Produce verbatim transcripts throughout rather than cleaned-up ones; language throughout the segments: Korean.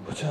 보자.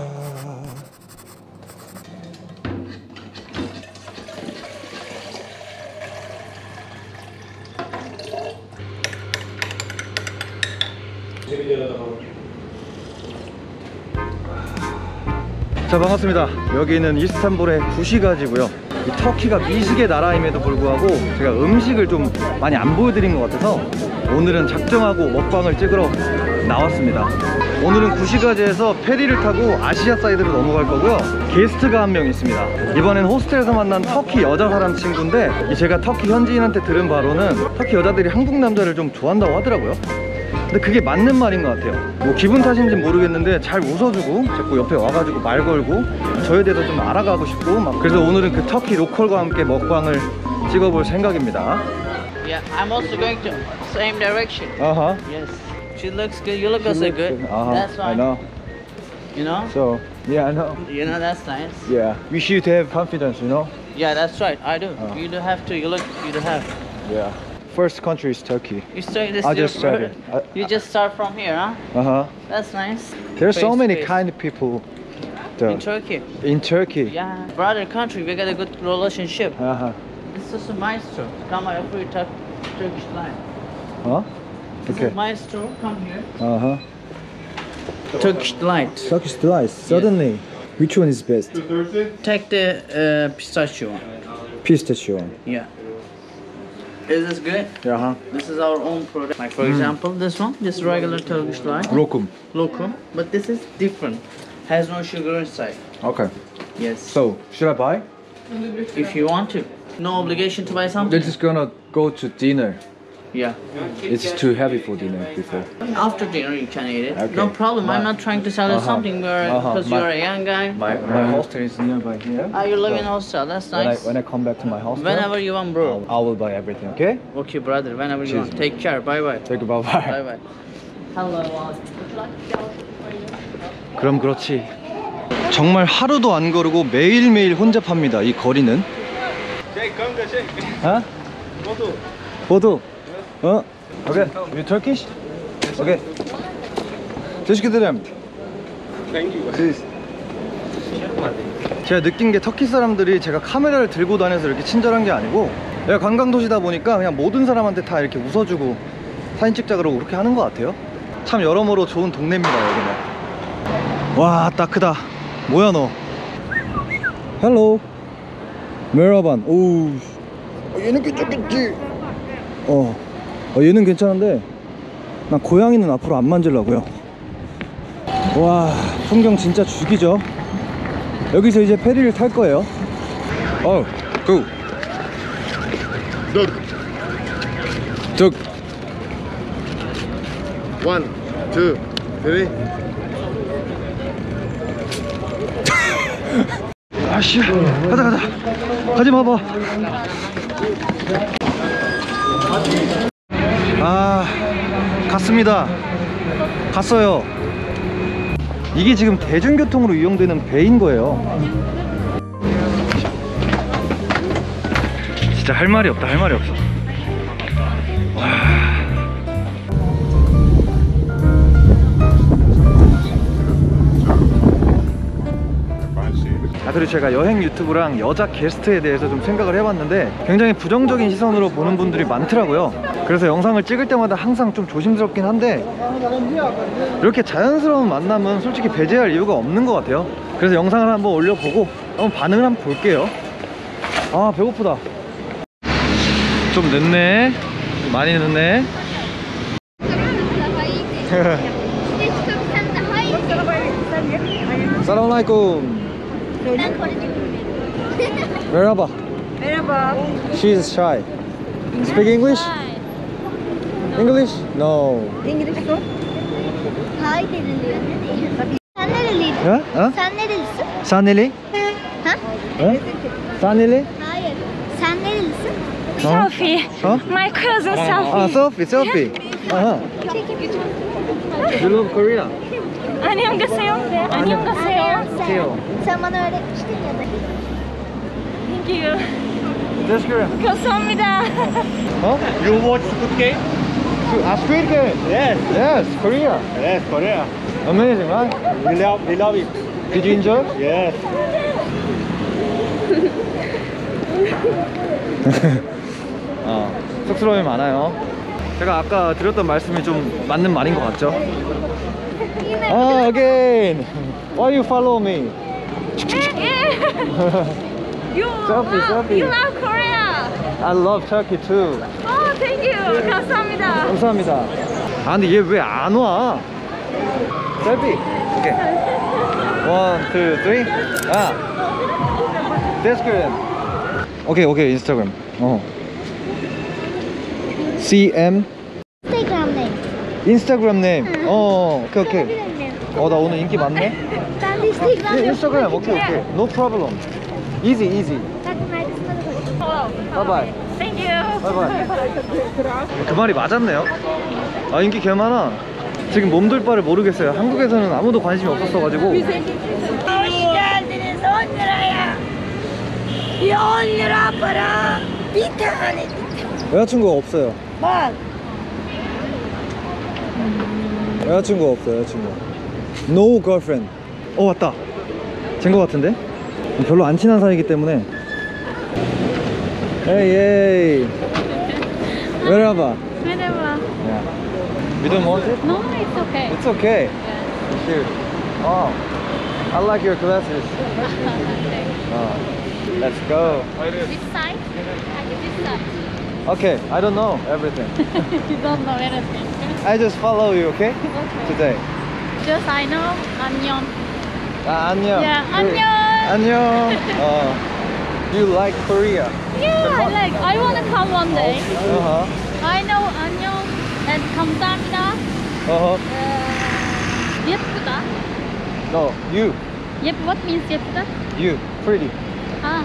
자, 반갑습니다. 여기는 이스탄불의 구시가지고요. 이 터키가 미식의 나라임에도 불구하고 제가 음식을 좀 많이 안 보여드린 것 같아서 오늘은 작정하고 먹방을 찍으러 나왔습니다. 오늘은 구시가지에서 페리를 타고 아시아 사이드로 넘어갈 거고요. 게스트가 한 명 있습니다. 이번엔 호스텔에서 만난 터키 여자 사람 친구인데, 제가 터키 현지인한테 들은 바로는 터키 여자들이 한국 남자를 좀 좋아한다고 하더라고요. 근데 그게 맞는 말인 것 같아요. 뭐 기분 탓인지 모르겠는데 잘 웃어주고 자꾸 옆에 와가지고 말 걸고 저에 대해서 좀 알아가고 싶고 막, 그래서 오늘은 그 터키 로컬과 함께 먹방을 찍어볼 생각입니다. Yeah, I'm also going to same direction. Uh-huh. Yes. She looks good. You look also good. Uh-huh. That's I fine. know. You know? So, yeah, I know. You know, that's nice. Yeah. We should have confidence, you know? Yeah, that's right. I do. Uh. You do have to. You look. You do have. Yeah. First country is Turkey. You start this. I your just started. bird. I- You just start from here, huh? Uh-huh. That's nice. There's so Face many to face. kind of people though. In Turkey. In Turkey. Yeah, brother country. We got a good relationship. Uh-huh. This is a maestro. Come on, free Tur Turkish line. Huh? This Okay. is maestro. Come here. Uh-huh. Turkish delight. Turkish delight. Suddenly, which one is best? Take the uh, pistachio one. Pistachio. Yeah. Is this good? Uh-huh. This is our own product. Like for example, this one, this regular Turkish delight, Lokum. lokum, but this is different. Has no sugar inside. Okay. Yes. So, should I buy? If you want to, no obligation to buy something. They're just gonna go to dinner. Yeah. It's too heavy for dinner before. After dinner you can eat it. Okay. No problem. My- I'm not trying to sell you Uh-huh. something because Uh-huh. My- you're a young guy. My my hostel is nearby here. Ah, you live in So hostel. That's when I nice. when I come back to my hostel, Whenever you want, bro. I will buy everything. Okay? Okay, brother. Whenever you Cheers. want. Take care. Bye bye. Take a bye Bye bye. bye. Hello. 그럼 그렇지. 정말 하루도 안 거르고 매일매일 혼자 팝니다. 이 거리는. 어? 보도. 보도. 어? Okay. You Turkish? Okay. Teşekkür ederim. Thank you. Please. 제가 느낀 게 터키 사람들이 제가 카메라를 들고 다녀서 이렇게 친절한 게 아니고, 내가 관광 도시다 보니까 그냥 모든 사람한테 다 이렇게 웃어주고 사진 찍자 그러고 그렇게 하는 것 같아요. 참 여러모로 좋은 동네입니다, 여기는. 와, 딱 크다. 뭐야 너? 헬로. 메라반. 오우. 얘는 괜찮겠지. 어. 어, 얘는 괜찮은데 난 고양이는 앞으로 안 만지려고요. 와, 풍경 진짜 죽이죠. 여기서 이제 페리를 탈 거예요. 어, 고. Look. 쭉. One, two, three. 아씨, 가자 가자. 가지 마봐. 아, 갔습니다. 갔어요. 이게 지금 대중교통으로 이용되는 배인 거예요. 진짜 할 말이 없다, 할 말이 없어. 와. 아, 그리고 제가 여행 유튜브랑 여자 게스트에 대해서 좀 생각을 해봤는데 굉장히 부정적인 시선으로 보는 분들이 많더라고요. 그래서 영상을 찍을 때마다 항상 좀 조심스럽긴 한데, 이렇게 자연스러운 만남은 솔직히 배제할 이유가 없는 것 같아요. 그래서 영상을 한번 올려보고 한번 반응을 한번 볼게요. 아, 배고프다. 좀 늦네. 많이 늦네. 사람알레이쿰. Merhaba. Merhaba. She is shy. Speak English? English? No. İngiliz sor. Hayır deniliyor. Sen nereliydin? Ha? Ha? Sen nerelisin? Saneli? Ha? Ha? Saneli? Hayır. Sen nerelisin? Sophie. Huh? My cousin Sophie. Ah, Sophie, Sophie. Uh-huh. You love Korea? 안녕하세요. 안녕하세요. Teo. Sen bana öğretmiştin ya da. Thank you. Teşekkür. 감사합니다. Huh? You watch Squid Game? Ah, Squid Game. Yes. Yes, Korea. Yes, Korea. Amazing, right? We love, we love it. Did you enjoy? Yes. 어, 쑥스러움이 많아요. 제가 아까 드렸던 말씀이 좀 맞는 말인 것 같죠? 아, again. Why you follow me? You Selfie, love, selfie. you love Korea. I love Turkey too. Oh, thank you. 감사합니다. 감사합니다. 아, 근데 얘 왜 안 와? 셀피. 오케이. One, two, three. 아. That's good. 오케이, 오케이. 인스타그램. 어. 씨엠 인스타그램 네임. 인스타그램 네임. 어, 오케이, 오케이. 어, 나 오늘 인기 많네. 난 인스타그램. 인스타그램. 오케이, 오케이. No problem. Easy, easy. Hello. 바이바이. Thank you. 바이바이. 그 말이 맞았네요. 아, 인기 개 많아. 지금 몸둘 바를 모르겠어요. 한국에서는 아무도 관심이 없었어가지고. Hoş geldiniz. on liraya. Bir on lira para. Bir tane. 여자친구가 없어요. Bak. 여자친구가 없어요. 여자친구. No girlfriend. 어, 왔다. 된 거 같은데? 별로 안 친한 사이이기 때문에. 에이 에이. Wherever. Merhaba. Yeah. You don't want it? No, it's okay. It's okay. Cute. Oh, I like your glasses. Oh, let's go. Which side? Which side? Okay, I don't know everything. You don't know anything. I just follow you, okay? Okay. Today. Just I know. 안녕. 아, 안녕. Yeah, You- 안녕. 안녕. Uh, you like Korea? Yeah, I like. I wanna come one day. Uh-huh. I know 안녕 and 감사합니다. Uh-huh. Uh, 예쁘다. No, you. Yep, what means 예쁘다? You. Pretty. 아.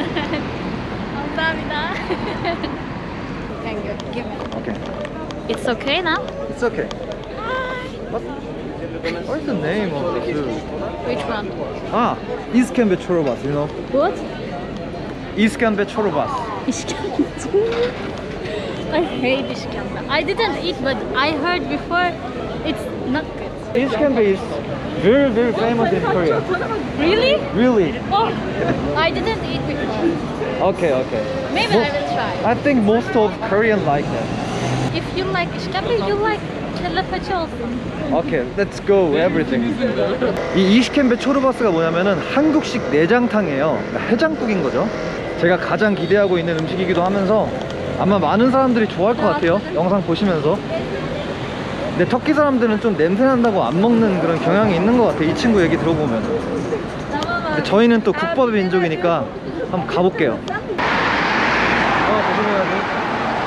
감사합니다. Thank you. Give me. Okay. It's okay now? It's okay. What? What's the name of the food? Which one? Ah, İskembe çorbası, you know? What? İskembe çorbası. İşkembe. I hate işkembe. I didn't eat, but I heard before it's not good. İskembe is very, very famous in Korea. Really? Really? Oh, I didn't eat before. Okay, okay. Maybe I will try. I think most of Koreans like that. If you like işkembe, you like kelle paça olsun. Okay, let's go. Everything. 이 이시켄베 초르바스가 뭐냐면은 한국식 내장탕이에요. 그러니까 해장국인 거죠. 제가 가장 기대하고 있는 음식이기도 하면서 아마 많은 사람들이 좋아할 것 같아요. 영상 보시면서. 근데 터키 사람들은 좀 냄새 난다고 안 먹는 그런 경향이 있는 것 같아. 이 친구 얘기 들어보면. 근데 저희는 또 국밥의 민족이니까 한번 가볼게요. 어, 조심해야지.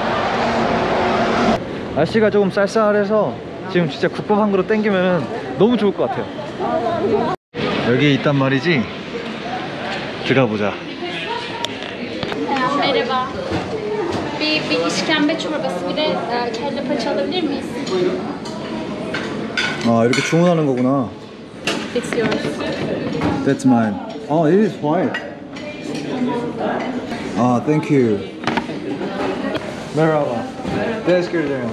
날씨가 조금 쌀쌀해서 지금 진짜 국밥 한 그릇 땡기면 너무 좋을 것 같아요. 여기 있단 말이지. 들어가보자. Merhaba. Bir, bir işkembe çorbası, bir de e, kelle paça alabilir miyiz? 아, 이렇게 주문하는 거구나. It's yours. That's mine. Oh, it is white. Ah, thank you. Merhaba. Teşekkür ederim.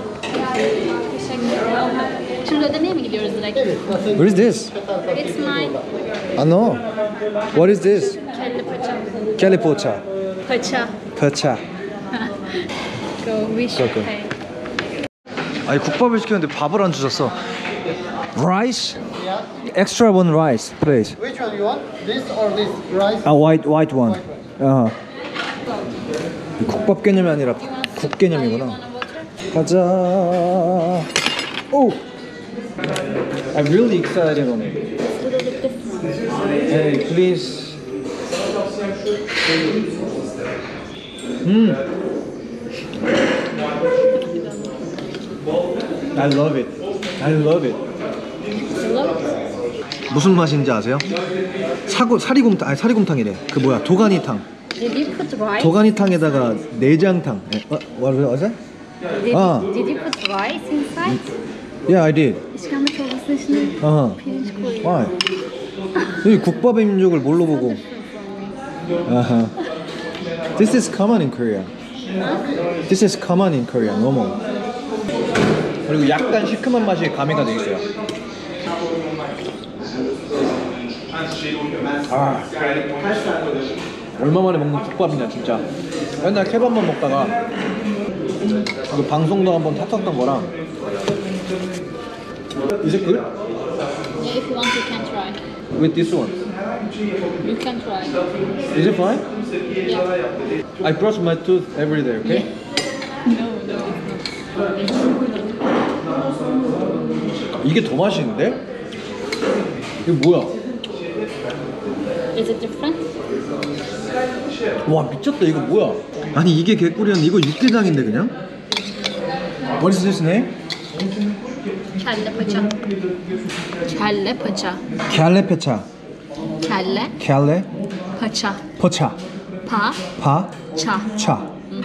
Şimdi ödemeye mi gidiyoruz direkt? What is this? It's mine. I know. What is this? Kelle paça. Kelle pocha. Paça. Pacha. Go, wish, Go, go. pay. 아니, 국밥을 시켰는데 밥을 안 주셨어. Rice? Extra one rice, please. Which one you want? This or this? Rice? A white white one. 어. 국밥 개념이 아니라 국 개념이구나. 가자. 오. I'm really excited on it. Hey, please. 음. I love it. I love it. 무슨 맛인지 아세요? 사고 사리곰탕 아니 사리곰탕이래. 그 뭐야 도가니탕. Did you put rice? 도가니탕에다가 내장탕. 어, what was that? Did, 아. did you put rice inside? Yeah, I did. İşkembe çorbasının içine 어허. pirinç koyuyor. Why? 이 국밥의 민족을 뭘로 보고? 아하. This is common in Korea. This is common in Korea. normal. 그리고 약간 시큼한 맛이 가미가 돼 있어요. 아, 얼마만에 먹는 국밥이냐 진짜. 맨날 케밥만 먹다가 그 방송도 한번 탔었던 거랑. Is it good? Yeah, if you want, you can try. With this one. You can try. Is it fine? Yeah. I brush my tooth every day, okay? No, no, it's not. 이게 더 맛있는데? 이게 뭐야? Is it different? 와 미쳤다 이거 뭐야? 아니 이게 개꿀이었는데 이거 육개장인데 그냥? What is this name? Kelle paça. Kelle paça. 캘레페차 Kelle 캘레 paça. 포차 Pa, 파 ça. 차.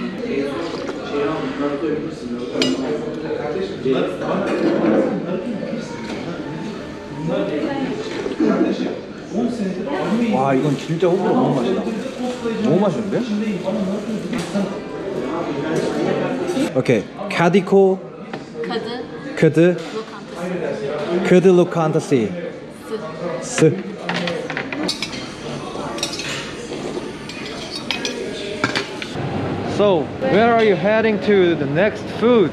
와 이건 진짜 호불호 너무 맛있다. 너무 맛있는데? 오케이 카디코 Kadı 크드 lokantası. 크드 루칸타시 Sı. 스. So, where are you heading to the next food?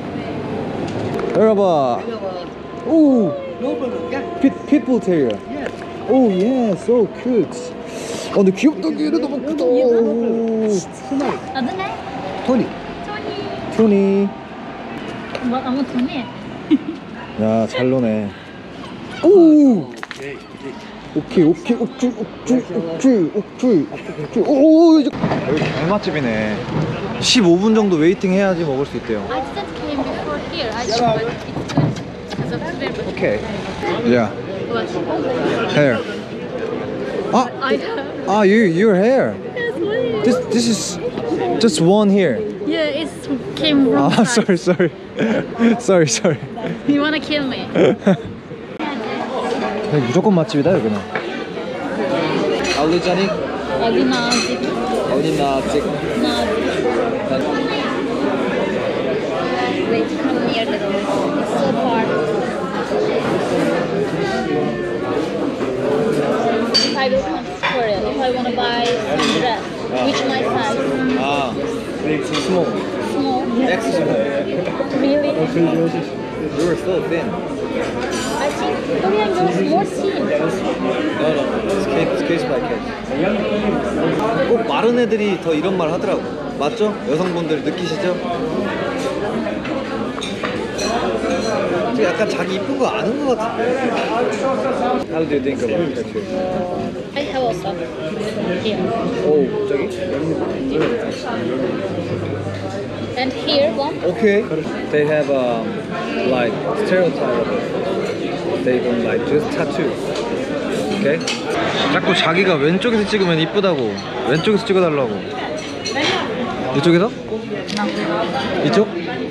열어봐. 오. 핏 핏불 테리어. 오 예, so cute. 어 근데 귀엽다. 얘는 너무 크다. 오. Adı ne? 토니. Tony. 토니. Ama ama Tony. 야, 잘 노네. 오. 오케이, 오케이, 오케이, 오케이, 오케이, 오케이, 오케이. 오, 이제 여기 장맛집이네. 십오 분 정도 웨이팅 해야지 먹을 수 있대요. I didn't came before here. I just but it's good because of the river. 오케이. Yeah, What? hair. 아, I have. 아, you, your hair. Yes, what? This, this is just one here. Yeah, it came wrong 아, side. sorry, sorry, sorry, sorry. You wanna kill me? 여기 무조건 맛집이다 여기는. 알리자니, Ali nazik. 어디 나직. Nazik. Wait, come near the door. It's so far. If I will come to Korea, if I wanna buy some dress, which my size? 아, small. Small. X small. Really? You were so thin. I think Korean girls more thin. No, no, it's case, it's case by case. 꼭 마른 애들이 더 이런 말 하더라고. 맞죠? 여성분들 느끼시죠? 좀 약간 자기 이쁜 거 아는 거 같은데. How do you think about tattoo? I have also here. 오, 저기? And here one. Okay. They have um, like stereotype of it. They don't like just tattoo. Okay? 자꾸 자기가 왼쪽에서 찍으면 이쁘다고 왼쪽에서 찍어달라고. 이쪽에서? 이쪽?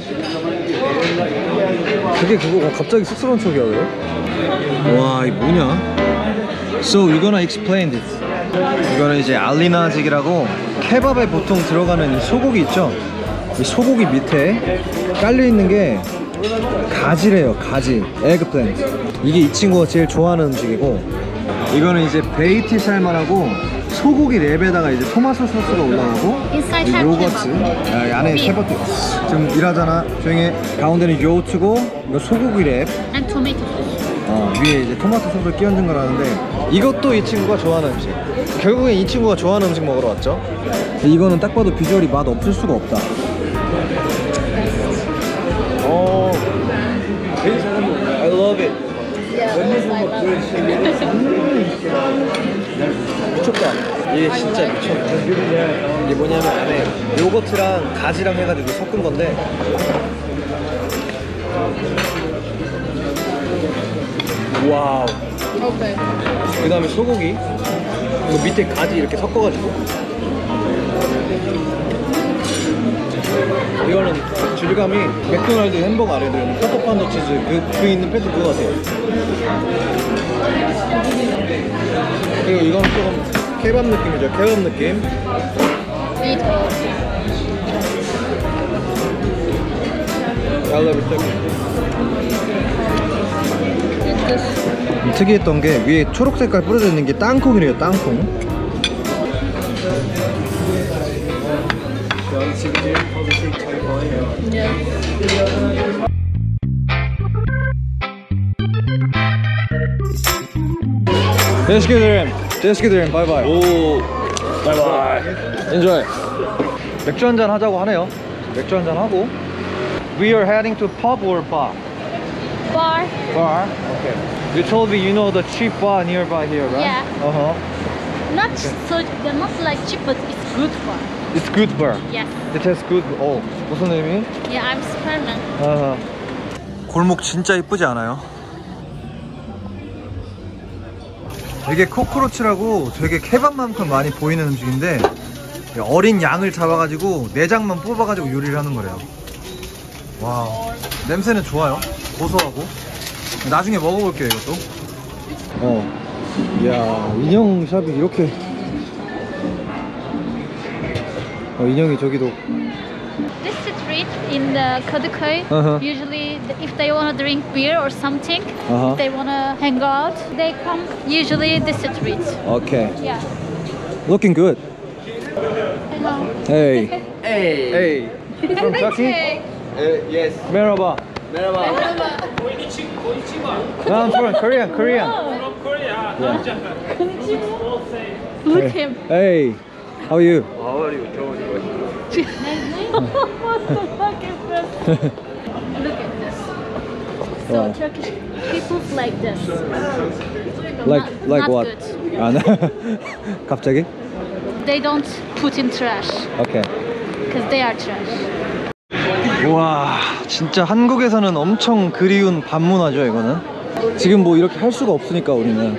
그게 그거 갑자기 쑥스러운 척이야 왜? 와, 이 뭐냐? So you're gonna explain this. 이거는 이제 알리나직이라고 케밥에 보통 들어가는 이 소고기 있죠? 이 소고기 밑에 깔려 있는 게 가지래요. 가지, 에그플랜트. 이게 이 친구가 제일 좋아하는 음식이고, 이거는 이제 베이티 살만하고 소고기 랩에다가 이제 토마토 소스가 올라가고 Inside 이 have 요거트, kebab. 야, 이 안에 케밥도 지금 일하잖아. 조용히 해. 가운데는 요트고 이거 소고기 랩, And tomato sauce. 어, 위에 이제 토마토 소스를 끼얹은 거라는데, 이것도 이 친구가 좋아하는 음식. 결국엔 이 친구가 좋아하는 음식 먹으러 왔죠. 이거는 딱 봐도 비주얼이 맛 없을 수가 없다. 어, I love it. Yeah, I love it. 미쳤다. 이게 진짜 미쳤다. 이게 뭐냐면 안에 요거트랑 가지랑 해가지고 섞은 건데, 와우. Okay. 그 다음에 소고기, 그리고 밑에 가지 이렇게 섞어가지고, 이거는 질감이 맥도날드 햄버거 안에 들어있는 포토판더 치즈 그, 그 있는 패티 그거 같아요. 그리고 이건 조금 케밥 느낌이죠. 케밥 느낌. Eat all. I love it. It's good. 특이했던 게 위에 초록 색깔 뿌려져 있는 게 땅콩이래요. 땅콩. 대식기드림 대식기드림 바이바이. 오 바이바이. Enjoy. 맥주 한잔 하자고 하네요. 맥주 한잔 하고. We are heading to pub or bar? Bar. Bar. Okay. You told me you know the cheap bar nearby here, right? Yeah. Uh huh. Not so they're not like cheap, but it's good bar. It's good bar. Yes. It has good. 어 무슨 의미? Yeah, I'm Superman. 아. 골목 진짜 이쁘지 않아요? 이게 코크로치라고 되게 케밥만큼 많이 보이는 음식인데 어린 양을 잡아가지고 내장만 뽑아가지고 요리를 하는 거래요. 와우, 냄새는 좋아요. 고소하고. 나중에 먹어볼게요 이것도. 어, 이야, 인형 샵이 이렇게. 어, 인형이 저기도. This street in the Kadıköy, Uh-huh. usually th- if they want to drink beer or something, Uh-huh. if they want to hang out, they come usually this street. Okay. Yeah. Looking good. Hello. Hey. Hey, from Turkey? Yes. Merhaba. Merhaba. No, I'm from Korea. Korean. Look him. Hey. How are you? How are you? What the fuck is this? Look at this. So Wow. Turkish people like this. Like Not- like not what? good. 아, 네. 갑자기? They don't put in trash Okay. because they are trash. 와, 진짜 한국에서는 엄청 그리운 밥 문화죠 이거는. 지금 뭐 이렇게 할 수가 없으니까 우리는.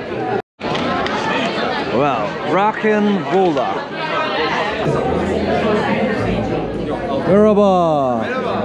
와우, 락앤롤라. 여러분.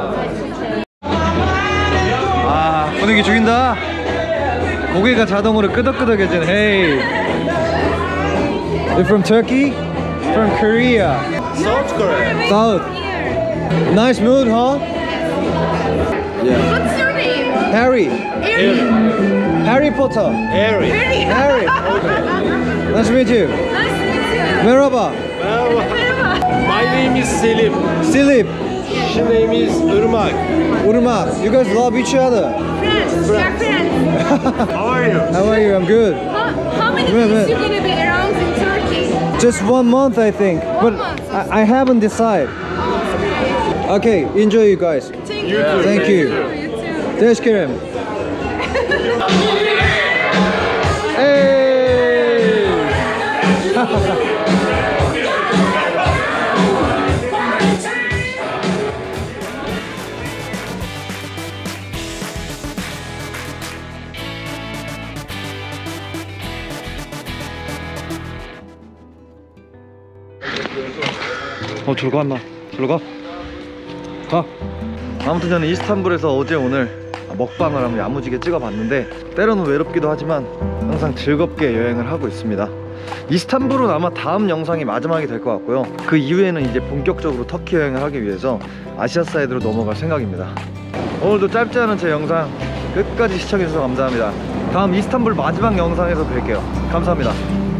아, 분위기 죽인다. 고개가 자동으로 끄덕끄덕해지는. Hey. You're from Turkey? From Korea. South. Nice mood, huh? Yeah. What's your name? Harry. Harry. Harry Potter. Harry. Harry. Nice to meet you. Nice to meet you. Merhaba. My name is Selim. Silip. She name is Irmak. Urma. You guys love each other. Friends. We are friends. How are you? How are you? I'm good. How, how many Wait, days wait. you gonna be around in Turkey? Just one month, I think. but month. I, I haven't decided. Okay, enjoy you guys. Thank you. Thank you. You too. Teşekkür ederim. 어, 저로 가, 인마. 저로 가. 가. 아무튼 저는 이스탄불에서 어제 오늘 먹방을 한번 야무지게 찍어봤는데 때로는 외롭기도 하지만 항상 즐겁게 여행을 하고 있습니다. 이스탄불은 아마 다음 영상이 마지막이 될 것 같고요. 그 이후에는 이제 본격적으로 터키 여행을 하기 위해서 아시아 사이드로 넘어갈 생각입니다. 오늘도 짧지 않은 제 영상 끝까지 시청해주셔서 감사합니다. 다음 이스탄불 마지막 영상에서 뵐게요. 감사합니다.